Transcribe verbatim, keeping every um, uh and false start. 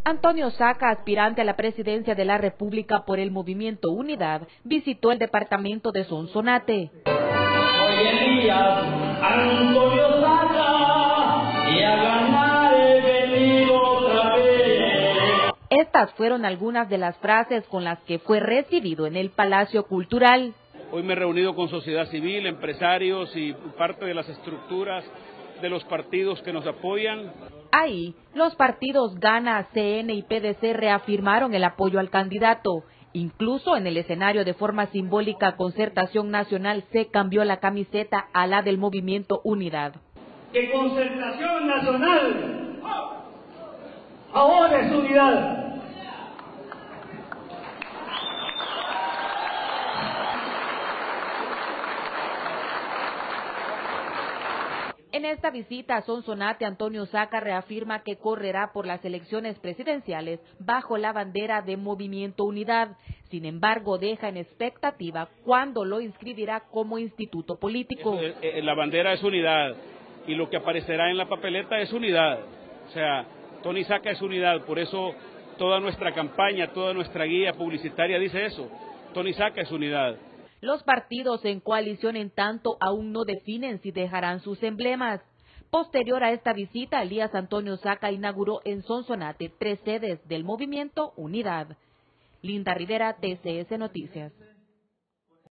Antonio Saca, aspirante a la presidencia de la República por el Movimiento Unidad, visitó el departamento de Sonsonate. Hoy en día, Antonio Saca, y a ganar he venido otra vez. Estas fueron algunas de las frases con las que fue recibido en el Palacio Cultural. Hoy me he reunido con sociedad civil, empresarios y parte de las estructuras de los partidos que nos apoyan. Ahí, los partidos Gana, C N y P D C reafirmaron el apoyo al candidato. Incluso en el escenario de forma simbólica, Concertación Nacional se cambió la camiseta a la del Movimiento Unidad. Que Concertación Nacional ahora es unidad. En esta visita a Sonsonate, Antonio Saca reafirma que correrá por las elecciones presidenciales bajo la bandera de Movimiento Unidad. Sin embargo, deja en expectativa cuándo lo inscribirá como instituto político. Eso, eh, la bandera es unidad y lo que aparecerá en la papeleta es unidad. O sea, Tony Saca es unidad, por eso toda nuestra campaña, toda nuestra guía publicitaria dice eso. Tony Saca es unidad. Los partidos en coalición, en tanto, aún no definen si dejarán sus emblemas. Posterior a esta visita, Elías Antonio Saca inauguró en Sonsonate tres sedes del Movimiento Unidad. Linda Rivera, T C S Noticias.